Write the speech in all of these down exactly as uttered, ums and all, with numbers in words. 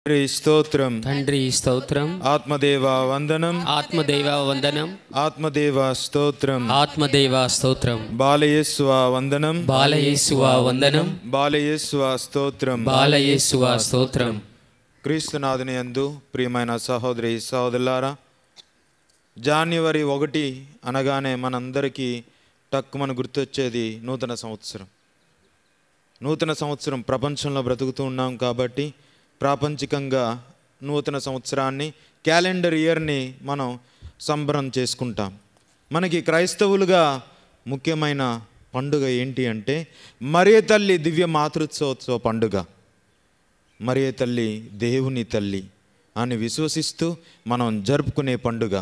తండ్రి స్తోత్రం, తండ్రి స్తోత్రం, ఆత్మదేవ వందనం, ఆత్మదేవ వందనం, ఆత్మదేవ స్తోత్రం, ఆత్మదేవ స్తోత్రం, బాలయేసువ వందనం, బాలయేసువ వందనం, బాలయేసువ స్తోత్రం, బాలయేసువ స్తోత్రం. క్రీస్తునాథుని యందు ప్రియమైన సహోదరి సహోదరులారా, జాన్యువరి ఒకటి అనగానే మనందరికీ టక్కుమని గుర్తొచ్చేది నూతన సంవత్సరం. నూతన సంవత్సరం ప్రపంచంలో బ్రతుకుతూ ఉన్నాం కాబట్టి ప్రాపంచికంగా నూతన సంవత్సరాన్ని, క్యాలెండర్ ఇయర్ని మనం సంబరం చేసుకుంటాం. మనకి క్రైస్తవులుగా ముఖ్యమైన పండుగ ఏంటి అంటే మరియ తల్లి దివ్య మాతృత్వోత్సవ పండుగ. మరియ తల్లి దేవుని తల్లి అని విశ్వసిస్తూ మనం జరుపుకునే పండుగ.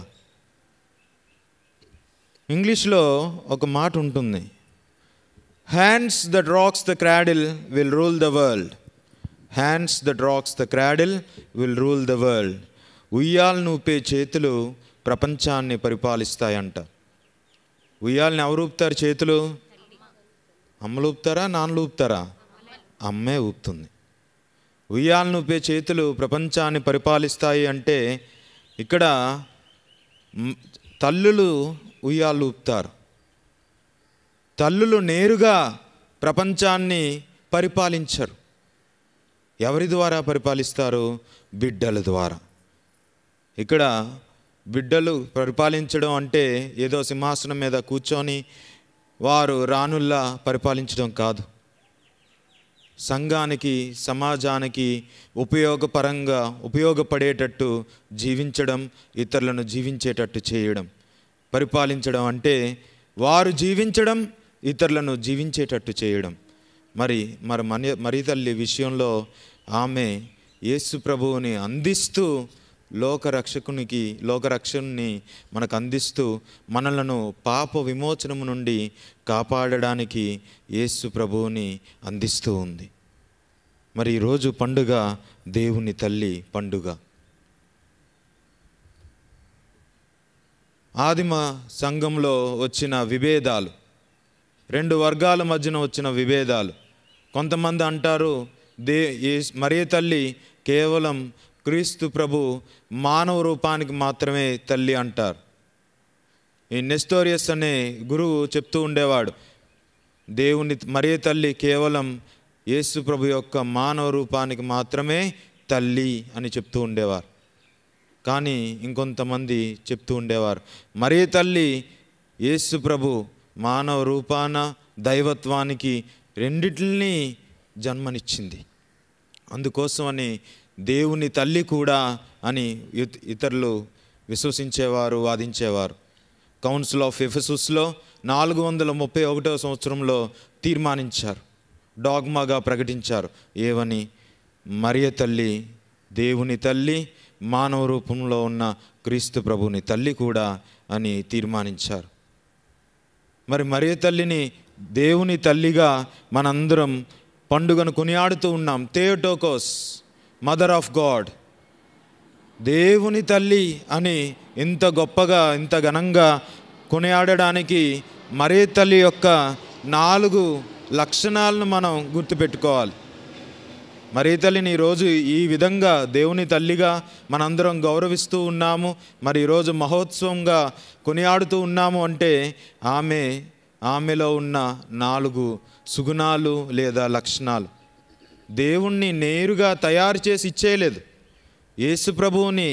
ఇంగ్లీష్లో ఒక మాట ఉంటుంది, hands that rocks the cradle will rule the world. Hands that rocks the cradle will rule the world. ఉయ్యాలను ఊపే చేతులు ప్రపంచాన్ని పరిపాలిస్తాయంట. ఉయ్యాలని ఎవరు ఊపుతారు? చేతులు అమ్మలు ఊపుతారా, నాన్నలు ఊపుతారా? అమ్మే ఊపుతుంది. ఉయ్యాలను ఊపే చేతులు ప్రపంచాన్ని పరిపాలిస్తాయి అంటే ఇక్కడ తల్లులు ఉయ్యాలు ఊపుతారు. తల్లులు నేరుగా ప్రపంచాన్ని పరిపాలించరు. ఎవరి ద్వారా పరిపాలిస్తారు? బిడ్డల ద్వారా. ఇక్కడ బిడ్డలు పరిపాలించడం అంటే ఏదో సింహాసనం మీద కూర్చొని వారు రాణుల్లా పరిపాలించడం కాదు. సంఘానికి, సమాజానికి ఉపయోగపరంగా ఉపయోగపడేటట్టు జీవించడం, ఇతరులను జీవించేటట్టు చేయడం. పరిపాలించడం అంటే వారు జీవించడం, ఇతరులను జీవించేటట్టు చేయడం. మరి మరి మన మరి తల్లి విషయంలో ఆమె యేసు ప్రభువుని అందిస్తూ లోకరక్షకునికి లోకరక్షకుని మనకు అందిస్తూ మనలను పాప విమోచనము నుండి కాపాడడానికి యేసు ప్రభువుని అందిస్తూ ఉంది. మరి ఈరోజు పండుగ దేవుని తల్లి పండుగ. ఆదిమ సంఘంలో వచ్చిన విభేదాలు, రెండు వర్గాల మధ్యన వచ్చిన విభేదాలు. కొంతమంది అంటారు దే మరియ తల్లి కేవలం క్రీస్తు ప్రభు మానవ రూపానికి మాత్రమే తల్లి అంటారు. ఈ నెస్టోరియస్ అనే గురువు చెప్తూ ఉండేవాడు, దేవుని మరియ తల్లి కేవలం యేసు ప్రభు యొక్క మానవ రూపానికి మాత్రమే తల్లి అని చెప్తూ ఉండేవారు. కానీ ఇంకొంతమంది చెప్తూ ఉండేవారు మరియ తల్లి యేసు ప్రభు మానవ రూపాన దైవత్వానికి రెండిటిని జన్మనిచ్చింది, అందుకోసమని దేవుని తల్లి కూడా అని ఇతరులు విశ్వసించేవారు, వాదించేవారు. కౌన్సిల్ ఆఫ్ ఎఫెసస్లో నాలుగు వందల ముప్పై ఒకటవ సంవత్సరంలో తీర్మానించారు, డాగ్మాగా ప్రకటించారు. ఏవని? మరియ తల్లి దేవుని తల్లి, మానవ రూపంలో ఉన్న క్రీస్తు ప్రభుని తల్లి కూడా అని తీర్మానించారు. మరి మరియ తల్లిని దేవుని తల్లిగా మనందరం పండుగను కొనియాడుతూ ఉన్నాం. థియోటోకోస్, మదర్ ఆఫ్ గాడ్, దేవుని తల్లి అని ఇంత గొప్పగా ఇంత ఘనంగా కొనియాడడానికి మరియ తల్లి యొక్క నాలుగు లక్షణాలను మనం గుర్తుపెట్టుకోవాలి. మరియ తల్లిని ఈరోజు ఈ విధంగా దేవుని తల్లిగా మనందరం గౌరవిస్తూ ఉన్నాము. మరి ఈరోజు మహోత్సవంగా కొనియాడుతూ ఉన్నాము అంటే ఆమె ఆమెలో ఉన్న నాలుగు సుగుణాలు లేదా లక్షణాలు. దేవుణ్ణి నేరుగా తయారు చేసి ఇచ్చేయలేదు, యేసు ప్రభువుని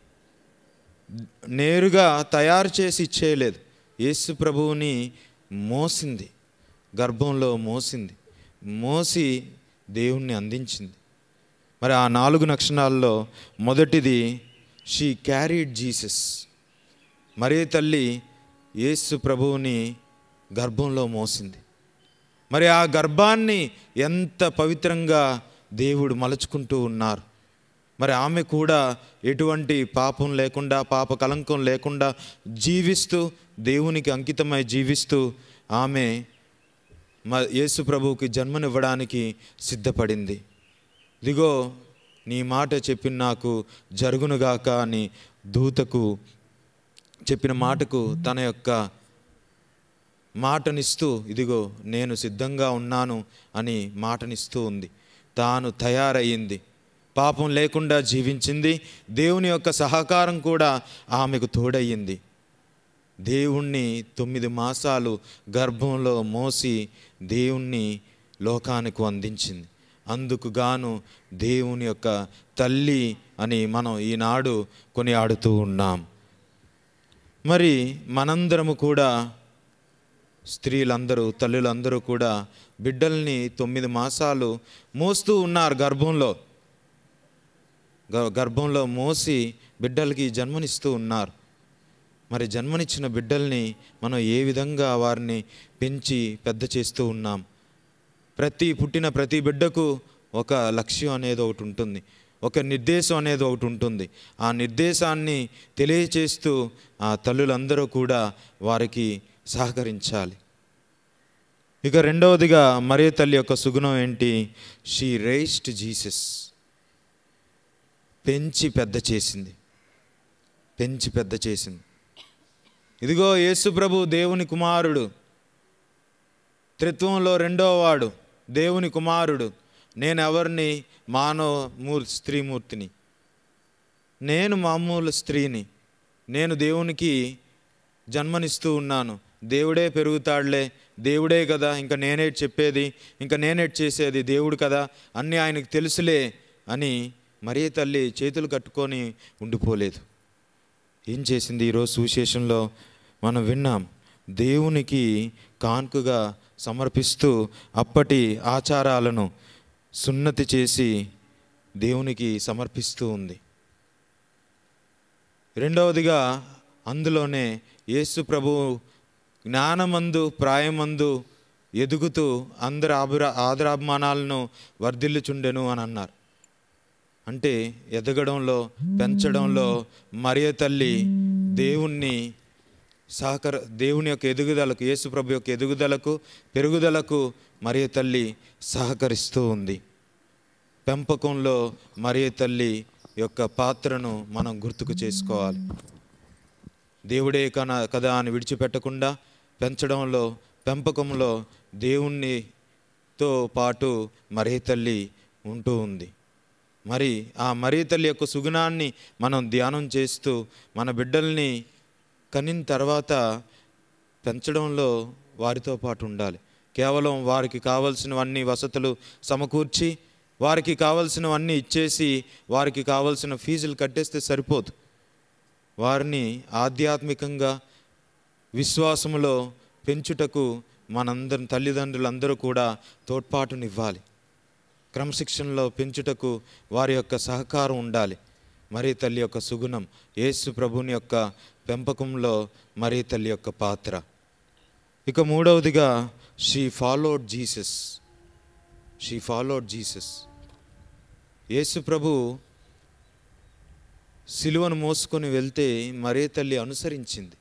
నేరుగా తయారు చేసి ఇచ్చేయలేదు. యేసు ప్రభువుని మోసింది, గర్భంలో మోసింది, మోసి దేవుణ్ణి అందించింది. మరి ఆ నాలుగు లక్షణాల్లో మొదటిది షీ క్యారీడ్ జీసస్. మరియ తల్లి యేసు ప్రభువుని గర్భంలో మోసింది. మరి ఆ గర్భాన్ని ఎంత పవిత్రంగా దేవుడు మలుచుకుంటూ ఉన్నారు. మరి ఆమె కూడా ఎటువంటి పాపం లేకుండా, పాప కలంకం లేకుండా జీవిస్తూ, దేవునికి అంకితమై జీవిస్తూ ఆమె యేసు ప్రభువుకి జన్మనివ్వడానికి సిద్ధపడింది. ఇదిగో నీ మాట చెప్పిన నాకు జరుగునుగాక అని దూతకు చెప్పిన మాటకు తన యొక్క మాటనిస్తూ, ఇదిగో నేను సిద్ధంగా ఉన్నాను అని మాటనిస్తూ ఉంది. తాను తయారయ్యింది. పాపం లేకుండా జీవించింది. దేవుని యొక్క సహకారం కూడా ఆమెకు తోడయ్యింది. దేవుణ్ణి తొమ్మిది మాసాలు గర్భంలో మోసి దేవుణ్ణి లోకానికి అందించింది. అందుకు గాను దేవుని యొక్క తల్లి అని మనం ఈనాడు కొనియాడుతూ ఉన్నాం. మరి మనందరము కూడా, స్త్రీలందరూ, తల్లులందరూ కూడా బిడ్డల్ని తొమ్మిది మాసాలు మోస్తూ ఉన్నారు. గర్భంలో గర్భంలో మోసి బిడ్డలకి జన్మనిస్తూ ఉన్నారు. మరి జన్మనిచ్చిన బిడ్డల్ని మనం ఏ విధంగా వారిని పెంచి పెద్ద చేస్తూ ఉన్నాం? ప్రతి పుట్టిన ప్రతి బిడ్డకు ఒక లక్ష్యం అనేది ఒకటి ఉంటుంది, ఒక నిర్దేశం అనేది ఒకటి ఉంటుంది. ఆ నిర్దేశాన్ని తెలియచేస్తూ ఆ తల్లులందరూ కూడా వారికి సహకరించాలి. ఇక రెండవదిగా మరియ తల్లి యొక్క సుగుణం ఏంటి? She raised Jesus. పెంచి పెద్ద చేసింది, పెంచి పెద్ద చేసింది. ఇదిగో యేసు ప్రభు దేవుని కుమారుడు, త్రిత్వంలో రెండవ వాడు, దేవుని కుమారుడు. నేను ఎవరిని? మానవ మూర్ స్త్రీమూర్తిని. నేను మామూలు స్త్రీని. నేను దేవునికి జన్మనిస్తూ ఉన్నాను. దేవుడే పెరుగుతాడులే, దేవుడే కదా, ఇంకా నేనేటి చెప్పేది, ఇంకా నేనేటి చేసేది, దేవుడు కదా, అన్నీ ఆయనకు తెలుసులే అని మరియ తల్లి చేతులు కట్టుకొని ఉండిపోలేదు. ఏం చేసింది? ఈరోజు సువిశేషంలో మనం విన్నాం. దేవునికి కానుకగా సమర్పిస్తూ అప్పటి ఆచారాలను సున్నతి చేసి దేవునికి సమర్పిస్తూ ఉంది. రెండవదిగా అందులోనే యేసు ప్రభు జ్ఞానమందు ప్రాయమందు ఎదుగుతూ అందరి ఆభుర ఆదరాభిమానాలను వర్ధిల్లుచుండెను అని అన్నారు. అంటే ఎదగడంలో, పెంచడంలో మరియ తల్లి దేవుణ్ణి సహకర దేవుని యొక్క ఎదుగుదలకు, యేసు ప్రభు యొక్క ఎదుగుదలకు, పెరుగుదలకు మరియ తల్లి సహకరిస్తూ ఉంది. పెంపకంలో మరియ తల్లి యొక్క పాత్రను మనం గుర్తుకు చేసుకోవాలి. దేవుడే కన కదా అని విడిచిపెట్టకుండా పెంచడంలో, పెంపకంలో దేవునితో పాటు మరియ తల్లి ఉంటూ ఉంది. మరి ఆ మరియ తల్లి యొక్క సుగుణాన్ని మనం ధ్యానం చేస్తూ మన బిడ్డల్ని కనిన తర్వాత పెంచడంలో వారితో పాటు ఉండాలి. కేవలం వారికి కావలసినవన్నీ వసతులు సమకూర్చి, వారికి కావలసినవన్నీ ఇచ్చేసి, వారికి కావలసిన ఫీజులు కట్టేస్తే సరిపోదు. వారిని ఆధ్యాత్మికంగా విశ్వాసములో పెంచుటకు మనందరం తల్లిదండ్రులందరూ కూడా తోడ్పాటునివ్వాలి. క్రమశిక్షణలో పెంచుటకు వారి యొక్క సహకారం ఉండాలి. మరియ తల్లి యొక్క సుగుణం, యేసు ప్రభుని యొక్క పెంపకంలో మరియ తల్లి యొక్క పాత్ర. ఇక మూడవదిగా she followed Jesus. She followed Jesus. యేసు ప్రభు సిలువను మోసుకొని వెళ్తే మరియ తల్లి అనుసరించింది.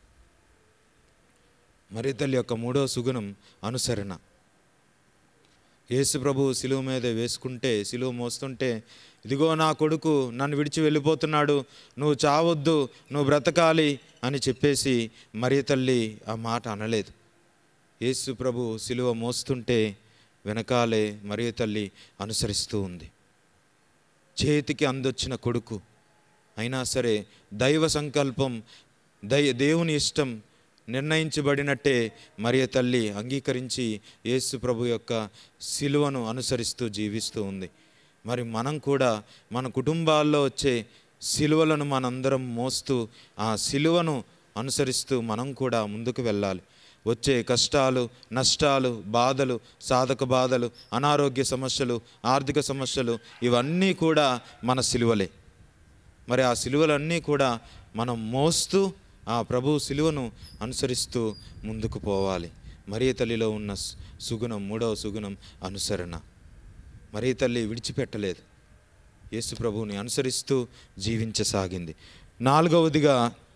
మరియ తల్లి యొక్క మూడవ సుగుణం అనుసరణ. యేసు ప్రభు సిలువ మీద వేసుకుంటే, సిలువ మోస్తుంటే, ఇదిగో నా కొడుకు నన్ను విడిచి వెళ్ళిపోతున్నాడు, నువ్వు చావొద్దు, నువ్వు బ్రతకాలి అని చెప్పేసి మరియ తల్లి ఆ మాట అనలేదు. యేసు ప్రభు సిలువ మోస్తుంటే వెనకాలే మరియ తల్లి అనుసరిస్తూ ఉంది. చేతికి అందొచ్చిన కొడుకు అయినా సరే దైవ సంకల్పం, దై దేవుని ఇష్టం నిర్ణయించబడినట్టే మరియ తల్లి అంగీకరించి యేసు ప్రభు యొక్క సిలువను అనుసరిస్తూ జీవిస్తూ ఉంది. మరి మనం కూడా మన కుటుంబాల్లో వచ్చే సిలువలను మనందరం మోస్తూ ఆ సిలువను అనుసరిస్తూ మనం కూడా ముందుకు వెళ్ళాలి. వచ్చే కష్టాలు, నష్టాలు, బాధలు, సాధక బాధలు, అనారోగ్య సమస్యలు, ఆర్థిక సమస్యలు, ఇవన్నీ కూడా మన సిలువలే. మరి ఆ సిలువలన్నీ కూడా మనం మోస్తూ ఆ ప్రభు సిలువను అనుసరిస్తూ ముందుకు పోవాలి. మరియ తల్లిలో ఉన్న సుగుణం, మూడవ సుగుణం అనుసరణ. మరియ తల్లి విడిచిపెట్టలేదు, యేసు ప్రభువుని అనుసరిస్తూ జీవించసాగింది. నాలుగవదిగా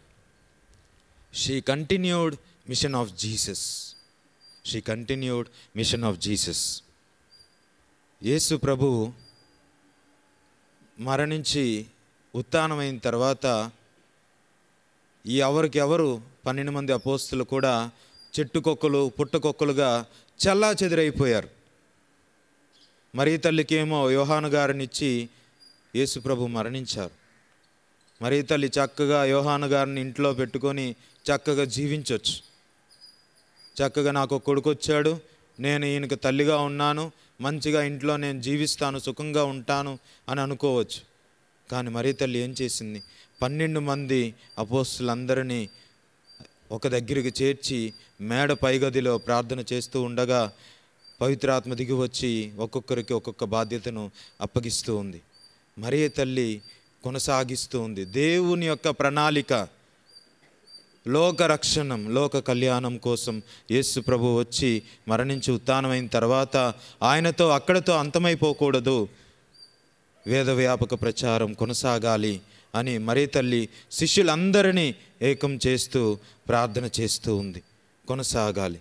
she continued mission of Jesus. She continued mission of Jesus. యేసు ప్రభు మరణించి ఉత్థానమైన తర్వాత ఈ ఎవరికి ఎవరు పన్నెండు మంది అపోస్తులు కూడా చెట్టుకొక్కలు పుట్టకొక్కలుగా చల్లా చెదిరైపోయారు. మరియ తల్లికేమో యోహాను గారినిచ్చి యేసు ప్రభు మరణించారు. మరి తల్లి చక్కగా యోహాను గారిని ఇంట్లో పెట్టుకొని చక్కగా జీవించవచ్చు. చక్కగా నాకు కొడుకు వచ్చాడు, నేను ఈయనకు తల్లిగా ఉన్నాను, మంచిగా ఇంట్లో నేను జీవిస్తాను, సుఖంగా ఉంటాను అని అనుకోవచ్చు. కానీ మరి తల్లి ఏం చేసింది? పన్నెండు మంది అపోస్తులందరినీ ఒక దగ్గరికి చేర్చి మేడ పైగదిలో ప్రార్థన చేస్తూ ఉండగా పవిత్రాత్మ దిగి వచ్చి ఒక్కొక్కరికి ఒక్కొక్క బాధ్యతను అప్పగిస్తూ ఉంది. మరియ తల్లి కొనసాగిస్తూ ఉంది. దేవుని యొక్క ప్రణాళిక, లోక రక్షణం, లోక కళ్యాణం కోసం యేసు ప్రభు వచ్చి మరణించి ఉత్థానమైన తర్వాత ఆయనతో అక్కడతో అంతమైపోకూడదు, వేద వ్యాపక ప్రచారం కొనసాగాలి అని మరి తల్లి శిష్యులందరినీ ఏకం చేస్తూ ప్రార్థన చేస్తూ ఉంది. కొనసాగాలి.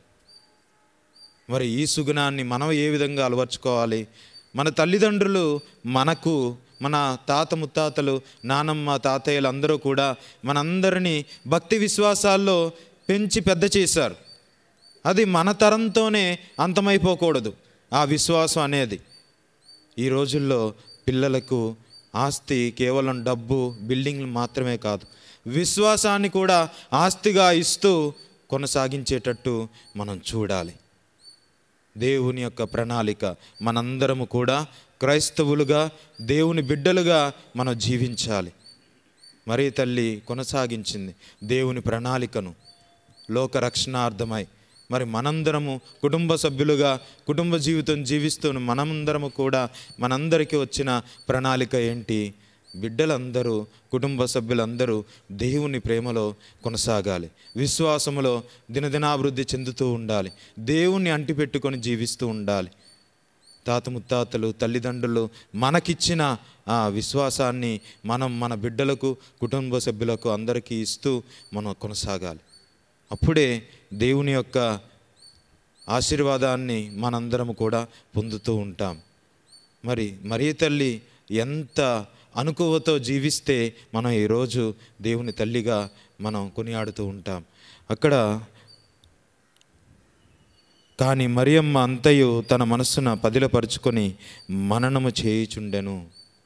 మరి ఈ సుగుణాన్ని మనం ఏ విధంగా అలవర్చుకోవాలి? మన తల్లిదండ్రులు మనకు, మన తాత ముత్తాతలు, నానమ్మ, తాతయ్యలు అందరూ కూడా మనందరినీ భక్తి విశ్వాసాల్లో పెంచి పెద్ద చేశారు. అది మన తరంతోనే అంతమైపోకూడదు ఆ విశ్వాసం అనేది. ఈ రోజుల్లో పిల్లలకు ఆస్తి కేవలం డబ్బు, బిల్డింగ్లు మాత్రమే కాదు, విశ్వాసాన్ని కూడా ఆస్తిగా ఇస్తూ కొనసాగించేటట్టు మనం చూడాలి. దేవుని యొక్క ప్రణాళిక, మనందరము కూడా క్రైస్తవులుగా, దేవుని బిడ్డలుగా మనం జీవించాలి. మరి తల్లి కొనసాగించింది దేవుని ప్రణాళికను లోక రక్షణార్థమై. మరి మనందరము కుటుంబ సభ్యులుగా కుటుంబ జీవితం జీవిస్తూ మనందరము కూడా మనందరికీ వచ్చిన ప్రణాళిక ఏంటి? బిడ్డలందరూ, కుటుంబ సభ్యులందరూ దేవుని ప్రేమలో కొనసాగాలి, విశ్వాసములో దినదినాభివృద్ధి చెందుతూ ఉండాలి, దేవుణ్ణి అంటిపెట్టుకొని జీవిస్తూ ఉండాలి. తాత ముత్తాతలు, తల్లిదండ్రులు మనకిచ్చిన ఆ విశ్వాసాన్ని మనం మన బిడ్డలకు, కుటుంబ సభ్యులకు అందరికీ ఇస్తూ మనం కొనసాగాలి. అప్పుడే దేవుని యొక్క ఆశీర్వాదాన్ని మనందరము కూడా పొందుతూ ఉంటాం. మరి మరియ తల్లి ఎంత అనుకువతో జీవిస్తే మనం ఈరోజు దేవుని తల్లిగా మనం కొనియాడుతూ ఉంటాం. అక్కడ కానీ మరియమ్మ అంతయు తన మనస్సున పదిలపరుచుకొని మననము చేయుచుండెను.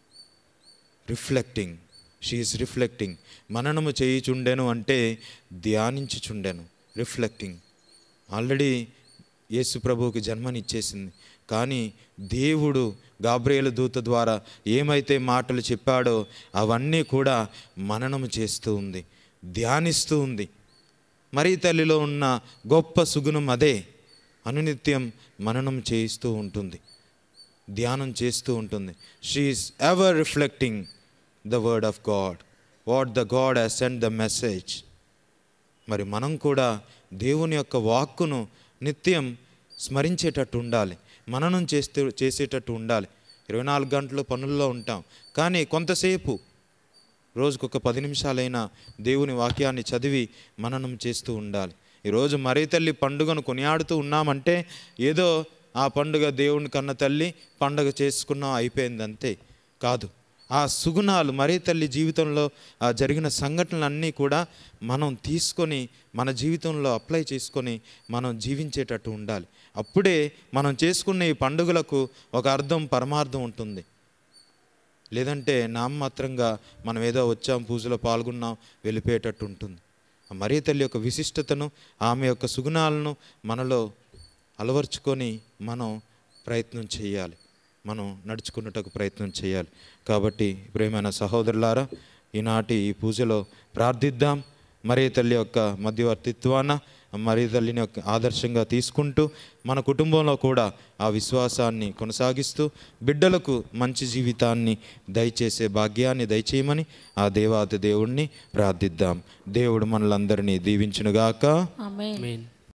Reflecting, she is reflecting. మననము చేయుచుండెను అంటే ధ్యానించుచుండెను. రిఫ్లెక్టింగ్. ఆల్రెడీ యేసు ప్రభువుకి జన్మనిచ్చేసింది, కానీ దేవుడు గాబ్రియేలు దూత ద్వారా ఏమైతే మాటలు చెప్పాడో అవన్నీ కూడా మననము చేస్తూ ఉంది, ధ్యానిస్తూ ఉంది. మరి తల్లిలో ఉన్న గొప్ప సుగుణం అదే. అనునిత్యం మననం చేయిస్తూ ఉంటుంది, ధ్యానం చేస్తూ ఉంటుంది. She is ever reflecting the word of God, what the God has sent the message. మరి మనం కూడా దేవుని యొక్క వాక్కును నిత్యం స్మరించేటట్టు ఉండాలి, మననం చేస్తూ చేసేటట్టు ఉండాలి. ఇరవై నాలుగు గంటలు పనుల్లో ఉంటాం, కానీ కొంతసేపు రోజుకొక పది నిమిషాలైనా దేవుని వాక్యాన్ని చదివి మననం చేస్తూ ఉండాలి. ఈరోజు మరి తల్లి పండుగను కొనియాడుతూ ఉన్నామంటే ఏదో ఆ పండుగ దేవుని కన్న తల్లి పండుగ చేసుకున్నాం అయిపోయింది అంతే కాదు. ఆ సుగుణాలు మరి తల్లి జీవితంలో జరిగిన సంఘటనలన్నీ కూడా మనం తీసుకొని మన జీవితంలో అప్లై చేసుకొని మనం జీవించేటట్టు ఉండాలి. అప్పుడే మనం చేసుకున్న ఈ పండుగలకు ఒక అర్థం, పరమార్థం ఉంటుంది. లేదంటే నామమాత్రంగా మనం ఏదో వచ్చాం, పూజలో పాల్గొన్నాం, వెళ్ళిపోయేటట్టు ఉంటుంది. మరి తల్లి యొక్క విశిష్టతను, ఆమె యొక్క సుగుణాలను మనలో అలవర్చుకొని మనం ప్రయత్నం చేయాలి, మనం నడుచుకున్నటకు ప్రయత్నం చేయాలి. కాబట్టి ప్రియమైన సహోదరులారా, ఈనాటి ఈ పూజలో ప్రార్థిద్దాం. మరి తల్లి యొక్క మధ్యవర్తిత్వాన మరి తల్లిని యొక్క ఆదర్శంగా తీసుకుంటూ మన కుటుంబంలో కూడా ఆ విశ్వాసాన్ని కొనసాగిస్తూ బిడ్డలకు మంచి జీవితాన్ని దయచేసే భాగ్యాన్ని దయచేయమని ఆ దేవాది దేవుణ్ణి ప్రార్థిద్దాం. దేవుడు మనలందరినీ దీవించునుగాక. ఆమేన్.